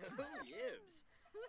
Yibs.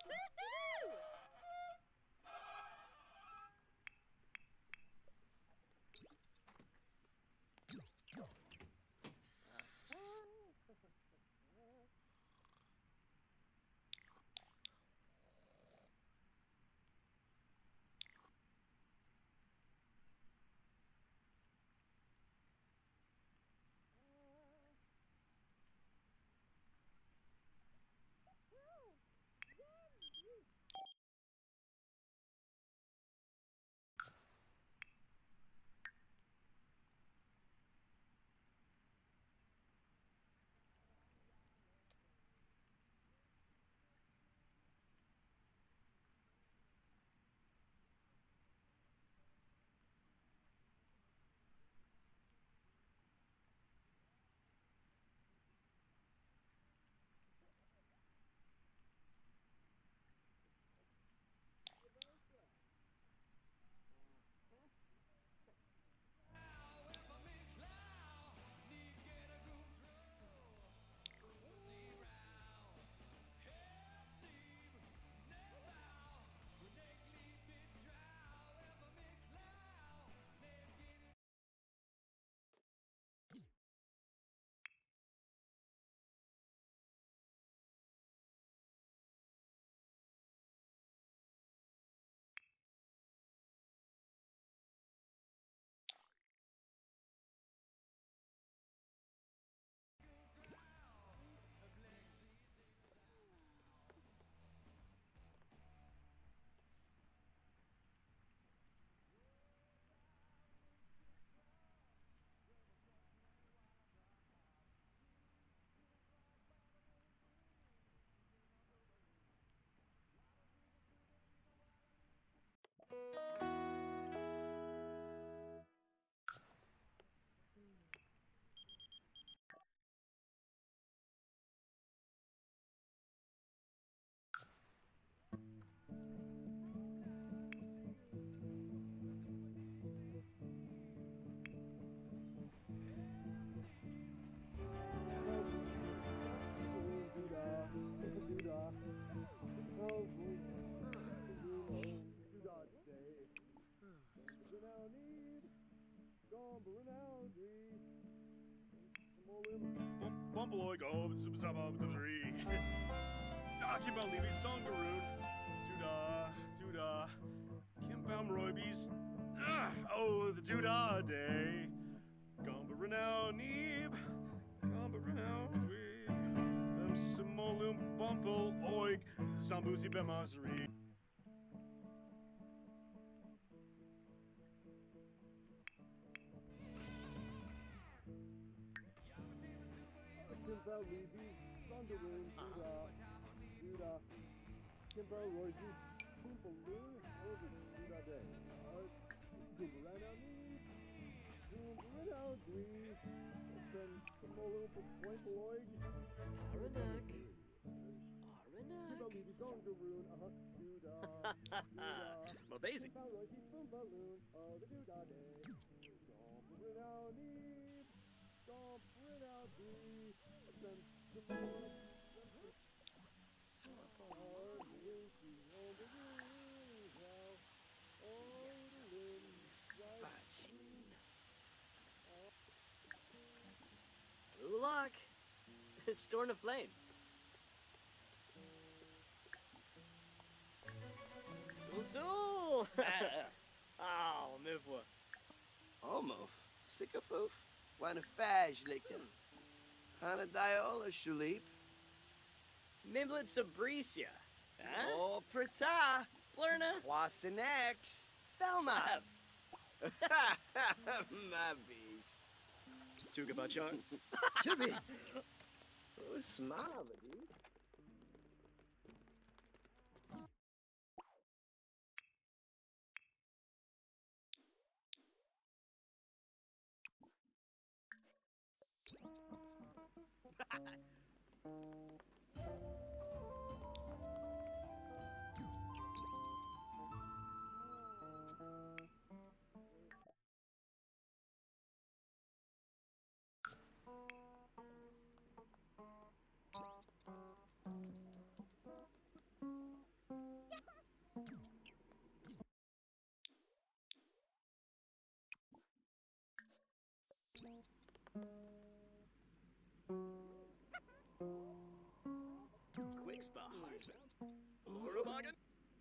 Bumbleoy go, three. Talking about leaving Songaroon. Doodah. Kimbam Roybies. Oh, the Doodah day. Gamba Renown Neeb. Gamba Renown Dwee. Bem Simolum Bumple Oig. Sambusi Bemasri. Kimbo Levy, Songaroon, Doodah, Kimbo Roybies. Boombaloo, over Doodah day. Gooberana Neeb. Gooberana Dwee. Then Simolum Boimpeloig. Aranak. Kimbo Levy, Songaroon, Doodah. Mabazy. Kimbo Roybies, Boombaloo, the Doodah day. Gooberana Neeb. Don't bring out the Ulak. Storm of Flame. Sul. Oh, Mivwa. Almof, Sycophoof, Wanafaj Licken, Hanadiola Shulip, Mimlet Sabricia. Huh? Oh Prata, Plurna. Quasinex, Thelma. My bees. Tugabachar. Chibi. Oh, smile, dude. Kriegsbach. Morgen.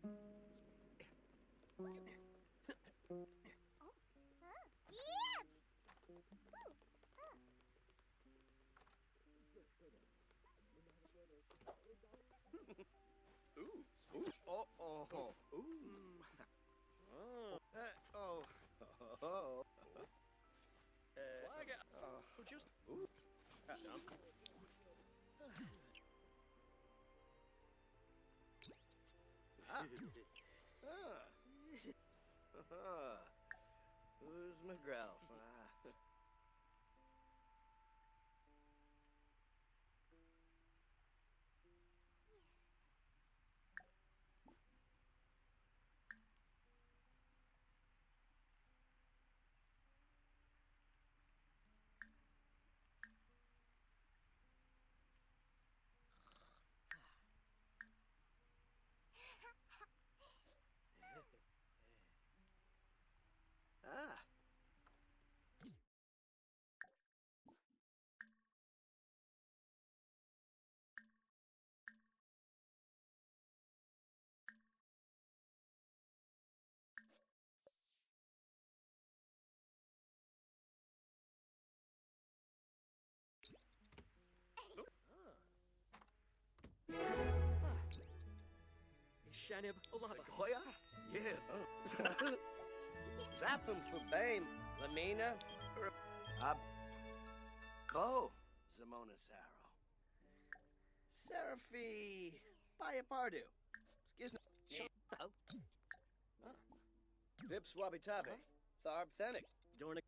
Ooh. Oh, oh, oh. Ooh. Oh. Oh. Oh. Lager. Oh. Just. Ooh. Jump. Ah. Ah. Who's McGrath? Ah. Ah. Shanib Olaga. Hoya? Yeah. Zap him for Bame. Lamina. Bo. Zamona Saro. Seraphi. Payapardu. Excuse me. Oh. Vips Wabitabe. Tharb Thenic. Dornick.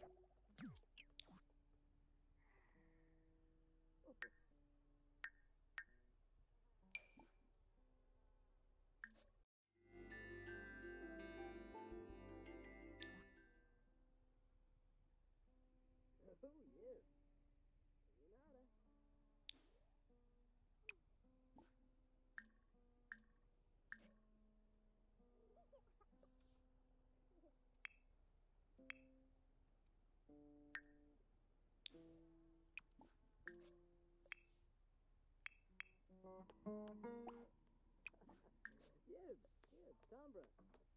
Sombra.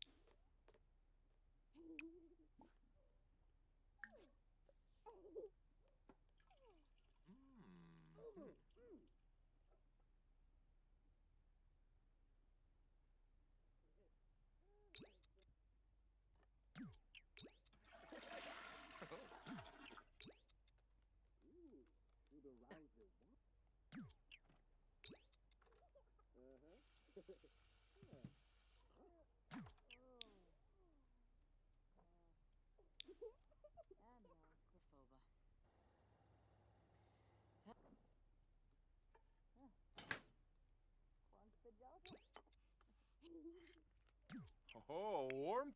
Oh, warm.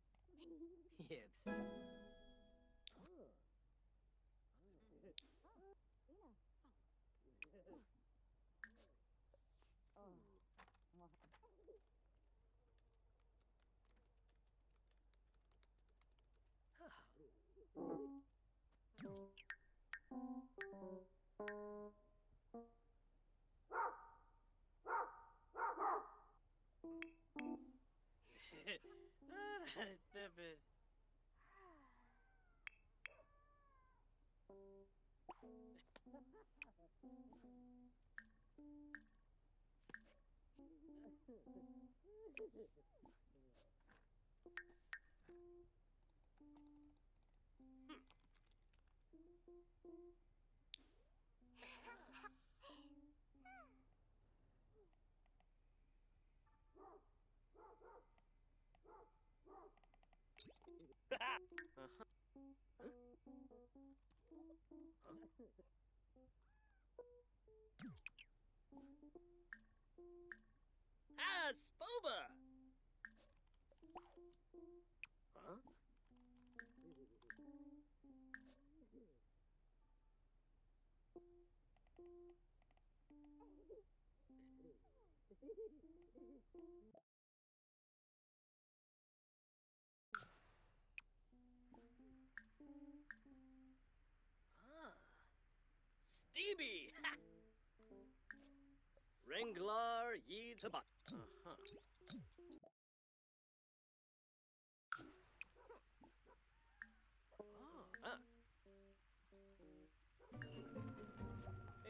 Yibs. Stupid. Ah, Spoba! Huh? Ah, Stevie! Ringlar Yeetsabat. Uh-huh. Ah, ah. Hey,